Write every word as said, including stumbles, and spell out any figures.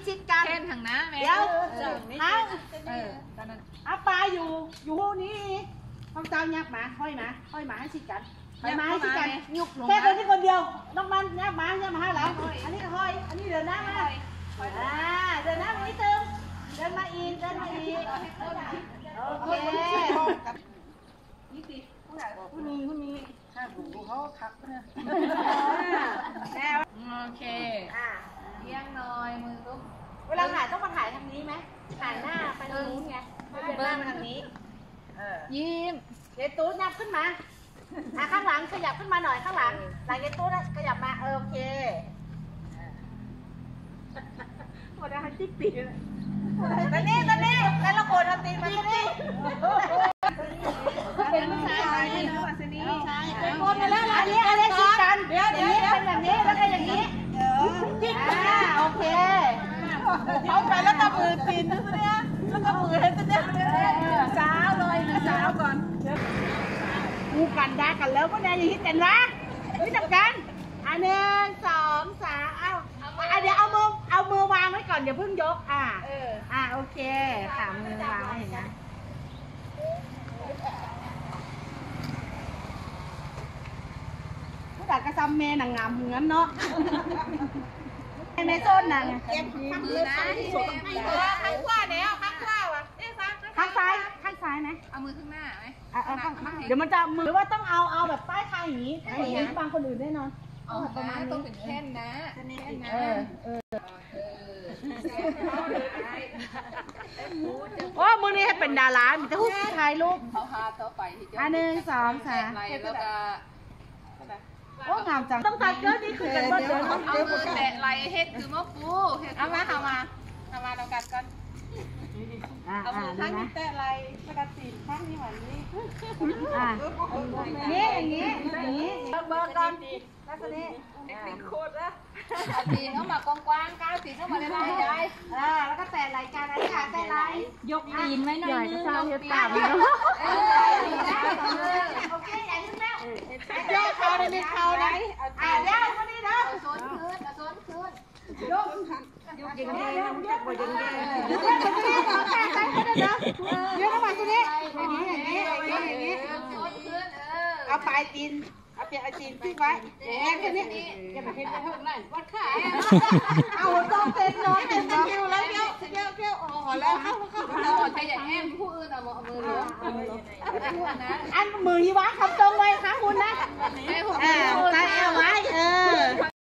ชิดกันแค่ทางน้าแม่เดี๋ยวเอาเอาปลาอยู่อยู่นี้ห้องเจ้ายักมาห้อยมาห้อยมาให้ชิดกันห้อยมาให้ชิดกันยุบแค่ตัวนี้คนเดียวน้องมันยักมายักมาให้หลังอันนี้ก็ห้อยอันนี้เดินหน้ามาอ่าเดินหน้ามานิดนึงเดินมาอีกเดินมาอีกโอเคนี่สิคุณมีคุณมีข้าหูเขาคักนะแล้วโอเคอ่าเลี้ยงหน่อยมือลุกเวลาถ่ายต้องมาถ่ายทางนี้ไหมถ่ายหน้าไปทางนู้นไงเดินหน้ามาทางนี้ยิ้มเยตูดนับขึ้นมาอ่ะข้างหลังขยับขึ้นมาหน่อยข้างหลังหลังเยตูดขยับมาเออโอเคหมดแล้วจิ๊กปีเลยตอนนี้ตอนนี้แล้วเราโกนตีมาตอนนี้เป็นผู้ชายนี่นะวัสนีเป็นคนมาแล้วอันนี้อันนี้ชิดกันเดี๋ยวเดี๋ยวเป็นแบบนี้แล้วก็อย่างนี้จิ๊กอ่าโอเคเขาไปแล้วก็มือปีนนะเนี่ยแล้วก็มือให้ตัวเนี่ยสาวเลยสาวก่อนกูกันได้กันแล้วก็ได้ยังฮิตกันนะฮิตกันอันหนึ่งสองสามเอ้าอ่ะเดี๋ยวเอามือเอามือวางไว้ก่อนอย่าเพิ่งยกอ่าอ่าโอเคสามมือวางไว้เห็นไหมผู้ดัดกระซำเมนงามเหมือนเนาะในโซนน่ะเก็บข้างมือนะข้างขวาเนี่ยข้างขวาวะข้างซ้ายข้างซ้ายไหมเอามือข้างหน้าไหมเดี๋ยวมันจะมือหรือว่าต้องเอาเอาแบบป้ายทางอย่างนี้อย่างนี้บางคนอื่นแน่นอนเอาประมาณต้องเป็นแค่นนะแค่นนะเออเออโอ้มือนี้ให้เป็นดารามีแต่ผู้ถ่ายรูปเขาพาเขาไปอันหนึ่งสองสามแล้วก็โอ้งามจังต้องตัดเกินนี่คือกันว่าเดี๋ยวเอามือแตะไหลเฮ็ดคือมะปูเอามาเอามาเอามาเรากัดกันเอามือข้างนี้แตะไหลแล้วก็ตีข้างนี้เหมือนนี้อ่านี่อย่างนี้อย่างนี้เบอร์ก่อนแล้วก็นี่เทคนิคโคตรนะตีเข้ามากว้างๆก้าวตีเข้ามาได้ไรได้อ่าแล้วก็แตะไหลกันอันนี้ค่ะแตะไหลยกตีนไว้หน่อยนึงยกตีนโอเคใหญ่ขึ้นแล้วยกเขาในเขาไหนอ่าเดี๋ยวคนนี้เนาะโซนคืนโซนคืนยกยกอย่างนี้ยกยกอย่างนี้ยกอย่างนี้ขอแค่ไหนก็ได้เนาะยกเข้ามาตรงนี้อย่างนี้อย่างนี้อย่างนี้อย่างนี้เอาปลายตีนเอาเปียกเอาตีนทิ้งไว้แค่นี้อย่ามาเห็นเท่านั้นวัดขาเอาต้องเต้นน้อยเต้นตะกิ้วแล้วเกี้ยวเกี้ยวเกี้ยวอ๋อแล้วเข้าเข้าเข้าใครจะแอมผู้อื่นเอามือหลวงอันมือยี่วะคำตรงไว้ค่ะคุณนะเออใส่เอาไว้เออ